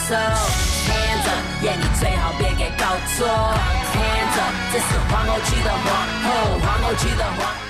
手。Hands up， yeah， 你最好别给搞错。Hands up， 这是皇后区的皇后，皇后区的皇。